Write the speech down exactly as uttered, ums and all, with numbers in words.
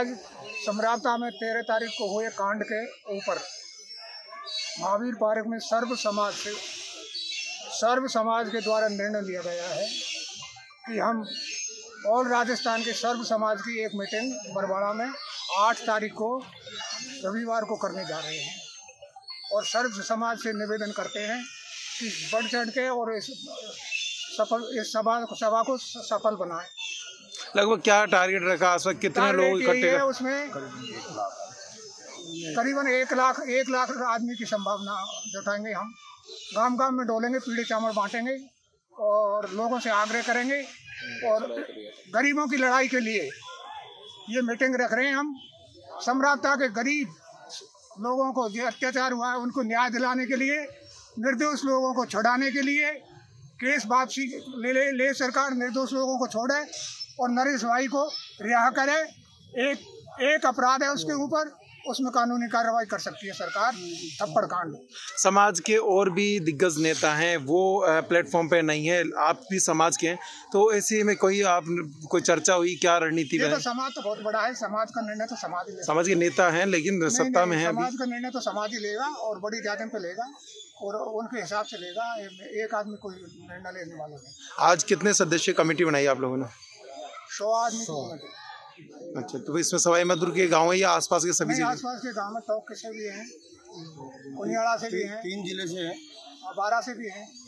आज समरावता में तेरह तारीख को हुए कांड के ऊपर महावीर पार्क में सर्व समाज से सर्व समाज के द्वारा निर्णय लिया गया है कि हम ऑल राजस्थान के सर्व समाज की एक मीटिंग बरवाड़ा में आठ तारीख को रविवार को करने जा रहे हैं और सर्व समाज से निवेदन करते हैं कि बढ़ चढ़ के और इस सफल इस सभा सभा को सफल बनाएं। लगभग क्या टारगेट रखा आस वक्त कितने लोग इकट्ठे है? उसमें करीबन एक लाख एक लाख आदमी की संभावना जुटाएंगे। हम गांव गांव में डोलेंगे, पीढ़ी चावल बांटेंगे और लोगों से आग्रह करेंगे और गरीबों की लड़ाई के लिए ये मीटिंग रख रहे हैं। हम समरावता के गरीब लोगों को जो अत्याचार हुआ है उनको न्याय दिलाने के लिए, निर्दोष लोगों को छुड़ाने के लिए, केस वापसी ले ले, ले सरकार निर्दोष लोगों को छोड़े और नरेश भाई को रिहा करे। एक एक अपराध है उसके ऊपर, उसमें कानूनी कार्रवाई कर सकती है सरकार। थप्पड़ कांड। समाज के और भी दिग्गज नेता हैं, वो प्लेटफॉर्म पे नहीं है, आप भी समाज के हैं, तो ऐसे में कोई आप कोई चर्चा हुई क्या रणनीति में? तो समाज तो बहुत बड़ा है, समाज का निर्णय तो समाज ही लेगा। समाज के नेता हैं लेकिन सत्ता में है, समाज का निर्णय तो समाज ही लेगा और बड़ी जातियों पे लेगा और उनके हिसाब से लेगा। एक आदमी कोई निर्णय लेने वाला नहीं। आज कितने सदस्य कमेटी बनाई आप लोगों ने? सौ आदमी। अच्छा, तो इसमें सवाई माधोपुर के गांव है या आसपास के सभी? आसपास के गांव में टोंक से भी हैं, कुनियाड़ा से भी हैं, तीन जिले से हैं, बारह से भी हैं।